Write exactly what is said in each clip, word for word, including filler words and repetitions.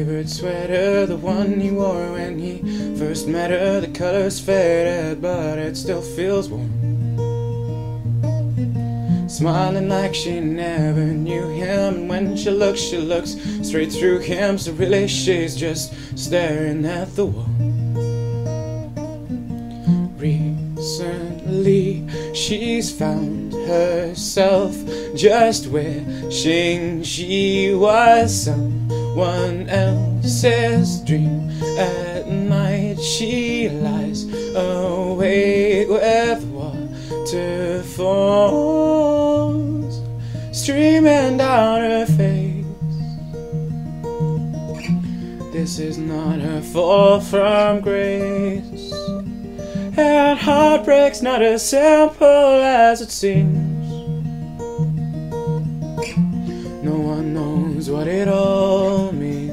favorite sweater, the one he wore when he first met her. The color's faded, but it still feels warm. Smiling like she never knew him, and when she looks, she looks straight through him. So really she's just staring at the wall. Recently she's found herself just wishing she was someone else's dream. At night she lies awake with waterfalls streaming down her face. This is not her fall from grace, and heartbreak's not as simple as it seems. No one knows what it all means.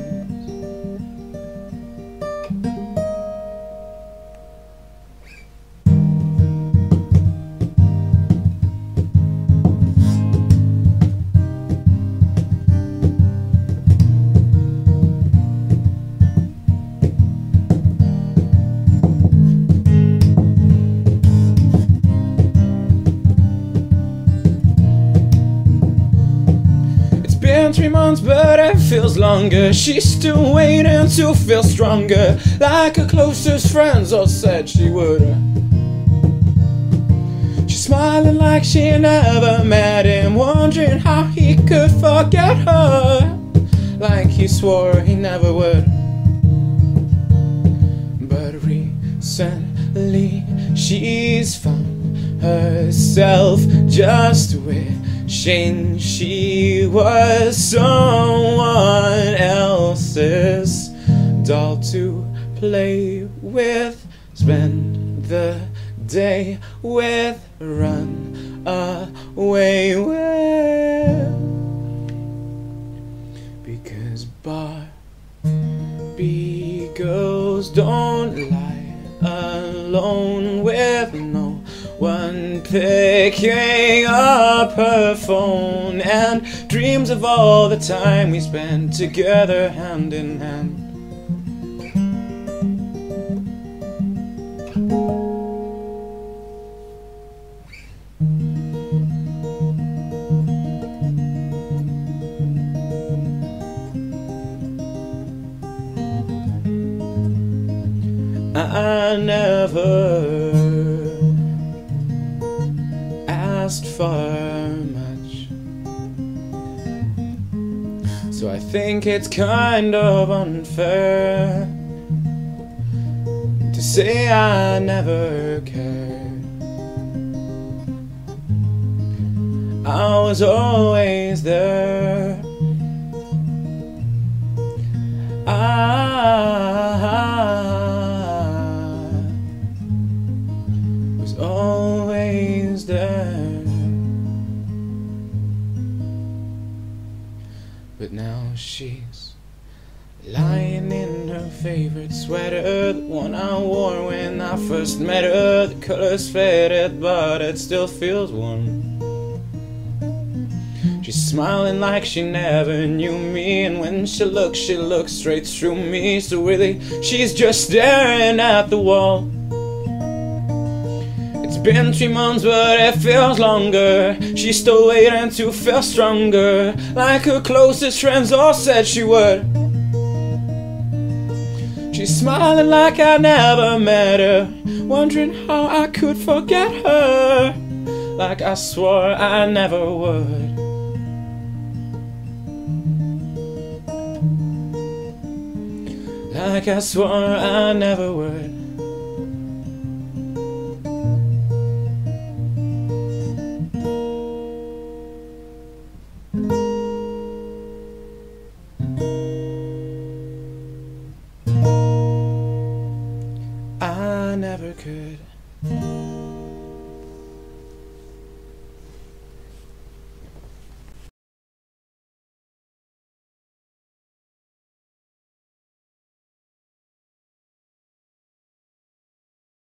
Been three months, but it feels longer. She's still waiting to feel stronger, like her closest friends all said she would. She's smiling like she never met him, wondering how he could forget her, like he swore he never would. But recently she's found herself just wishing she was someone else's doll to play with, spend the day with, run away with. Because Barbie girls don't lie alone with no one picking up her phone, and dreams of all the time we spent together hand in hand. I never asked for much, so I think it's kind of unfair to say I never cared. I was always there. I was always there. But now she's lying in her favorite sweater, the one I wore when I first met her. The color's faded, but it still feels warm. She's smiling like she never knew me, and when she looks, she looks straight through me. So really, she's just staring at the wall. It's been three months, but it feels longer. She's still waiting to feel stronger, like her closest friends all said she would. She's smiling like I never met her, wondering how I could forget her, like I swore I never would. Like I swore I never would. I never could.